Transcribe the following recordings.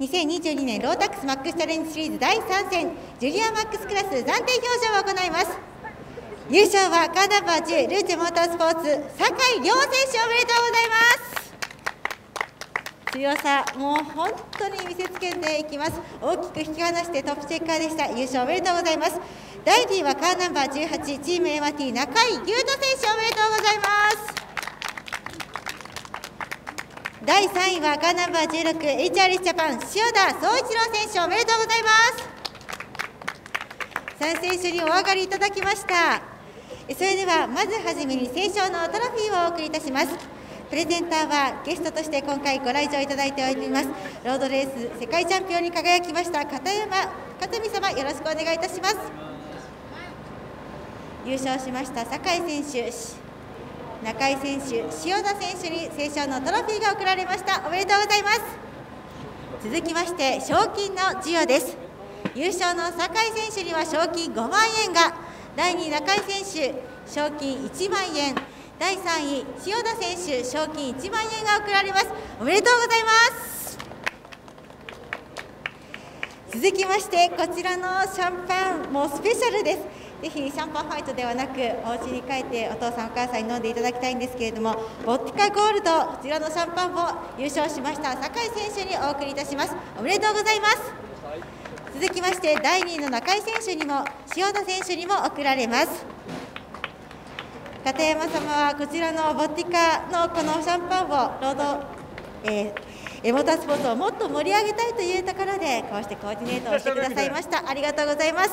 2022年ロータックスマックスチャレンジシリーズ第3戦ジュニアマックスクラス暫定表彰を行います。優勝はカーナンバー10ルーチェモータースポーツ酒井亮選手、おめでとうございます。強さもう本当に見せつけていきます。大きく引き離してトップチェッカーでした。優勝おめでとうございます。第2位はカーナンバー18チーム MT 中井優斗選手、おめでとうございます。第3位はカーナンバー16 HRS ジャパン塩田総一郎選手、おめでとうございます。3選手にお上がりいただきました。それではまずはじめに斉唱のトロフィーをお送りいたします。プレゼンターはゲストとして今回ご来場いただいております、ロードレース世界チャンピオンに輝きました片山克美様、よろしくお願いいたします。優勝しました酒井選手、中井選手、塩田選手に斉唱のトロフィーが贈られました。おめでとうございます。続きまして賞金の授与です。優勝の酒井選手には賞金5万円が、第2位中井選手賞金1万円、第3位塩田選手賞金1万円が贈られます。おめでとうございます。続きましてこちらのシャンパンもスペシャルです。ぜひシャンパンファイトではなくお家に帰ってお父さんお母さんに飲んでいただきたいんですけれども、ボッティカゴールド、こちらのシャンパンを優勝しました酒井選手にお送りいたします。おめでとうございます。続きまして第2位の中井選手にも塩田選手にも贈られます。片山様はこちらのボッティカのこのシャンパンをロード、モータースポーツをもっと盛り上げたいというところでこうしてコーディネートをしてくださいました。ありがとうございます。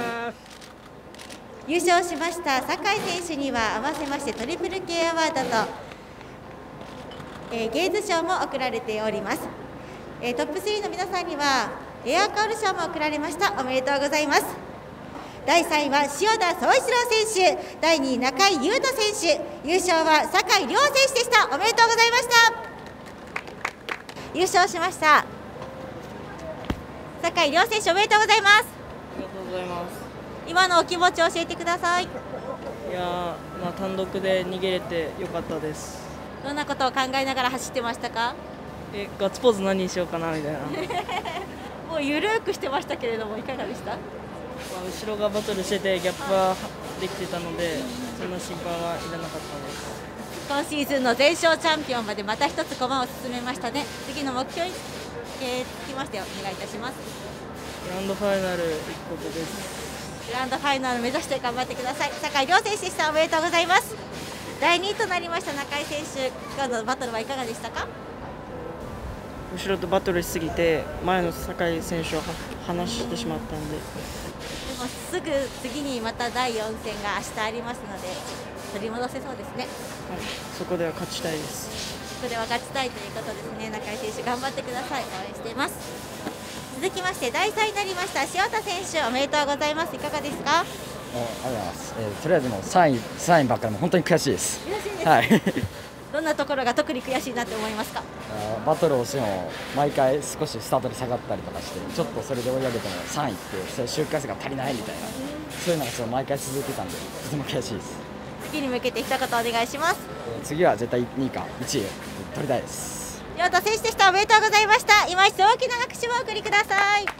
優勝しました酒井選手には合わせましてトリプル K アワードと、ゲーズ賞も贈られております。トップ3の皆さんにはエアカウル賞も贈られました。おめでとうございます。第3位は塩田総一郎選手、第2位中井優斗選手、優勝は酒井亮選手でした。おめでとうございました。優勝しました酒井亮選手、おめでとうございます。 ありがとうございます。 今のお気持ちを教えてください。 いや単独で逃げれてよかったです。 どんなことを考えながら走ってましたか？ ガッツポーズ何にしようかなみたいなもうゆるくしてましたけれども、いかがでした？ 後ろがバトルしててギャップはできてたので、そんな心配はいらなかったです。 今シーズンの全勝チャンピオンまでまた一つ駒を進めましたね。次の目標につきましてお願いいたします。 グランドファイナル行くことです。 グランドファイナル目指して頑張ってください。酒井亮選手でした。おめでとうございます。第2位となりました中井選手、今日のバトルはいかがでしたか？ 後ろとバトルしすぎて前の酒井選手を離してしまったんで。 でもすぐ次にまた第4戦が明日ありますので取り戻せそうですね。 はい、そこでは勝ちたいです。 そこでは勝ちたいということですね。中井選手頑張ってください。応援しています。続きまして第3位になりました塩田選手、おめでとうございます。いかがですか？ ありがとうございます。とりあえずもう3位ばっかりも本当に悔しいです。 悔しいです。 はい。 どんなところが特に悔しいなって思いますか？ バトルをしても毎回少しスタートで下がったりとかして、ちょっとそれで追い上げても3位ってそういう周回数が足りないみたいな、そういうのがちょっと毎回続いてたんでとても悔しいです。 次に向けて一言お願いします。 次は絶対2位か1位取りたいです。 塩田選手でした。おめでとうございました。今一度大きな拍手をお送りください。